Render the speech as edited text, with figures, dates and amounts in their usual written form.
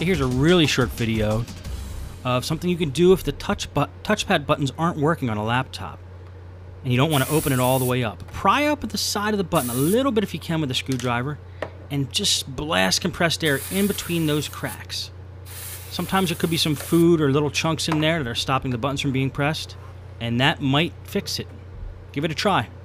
Here's a really short video of something you can do if the touchpad buttons aren't working on a laptop and you don't want to open it all the way up. Pry up at the side of the button a little bit if you can with a screwdriver and just blast compressed air in between those cracks. Sometimes it could be some food or little chunks in there that are stopping the buttons from being pressed, and that might fix it. Give it a try.